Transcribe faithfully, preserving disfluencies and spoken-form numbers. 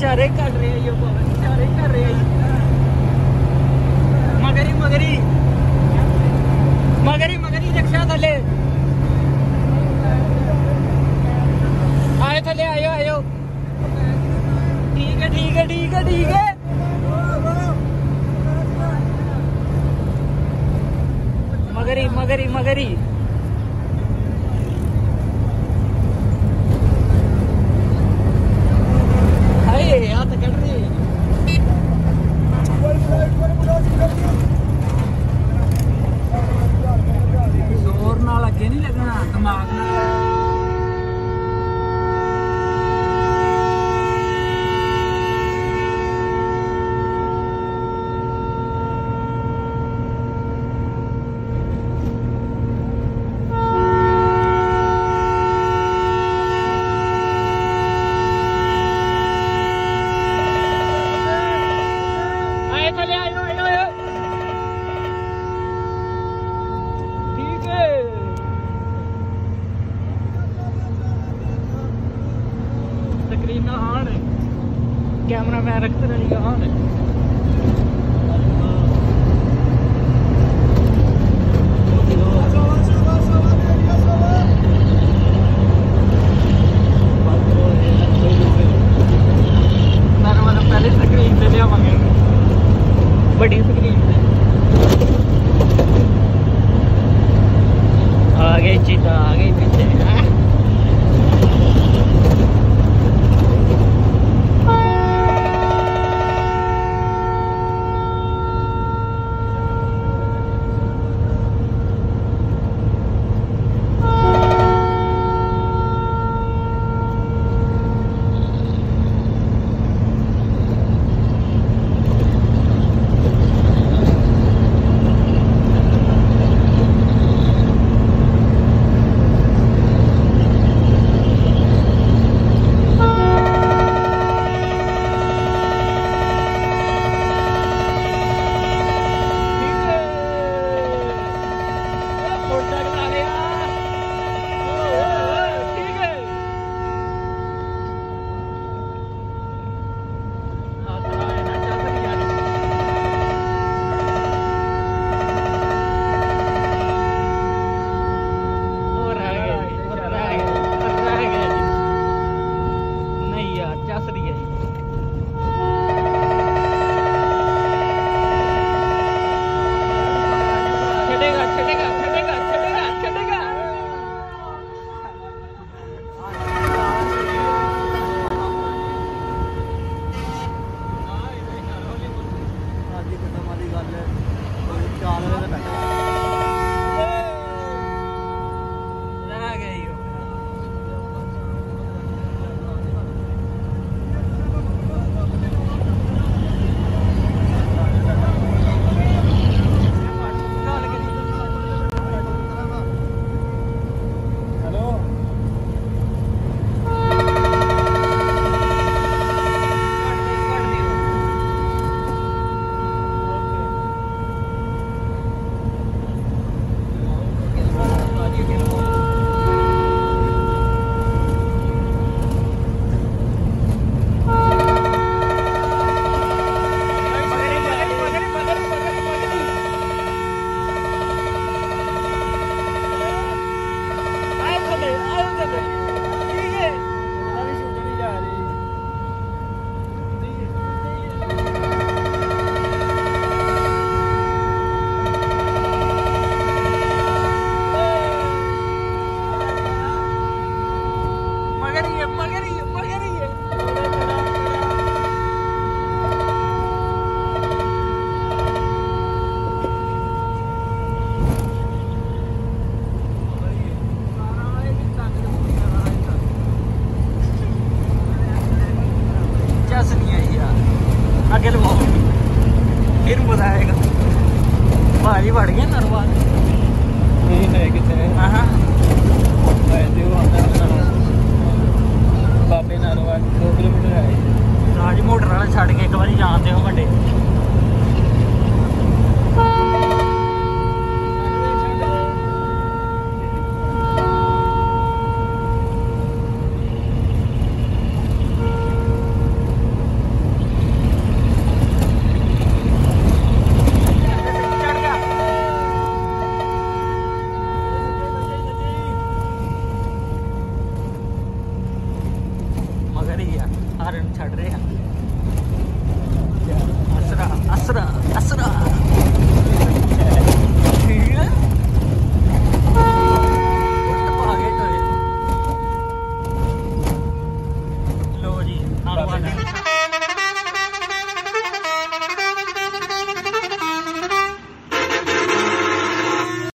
इशारे कर रहे हैं, ये इशारे कर रहे हैं। मगरी मगरी मगरी मगरी रिक्शा थले आए, थले आयो आयो। ठीक है ठीक है ठीक है ठीक है। मगरी मगरी मगरी हाथ कट रही है। जोर नाल अगे नहीं लगना, दिमाग नाल। कैमरा मैन रखते रहेगा। हाँ मतलब पहले स्क्रीन से लिया मंगे, बड़ी स्क्रीन से आगे चीता आगे पीछे। फिर बताएगा भाजी बढ़ गया नरवाल नहीं है कितने हाँ बाबे नरवाल दो किलोमीटर है राज मोटर वाला छड़ के एक बार जानते हो बड़े ਛੱਡ ਰਹੇ ਆ।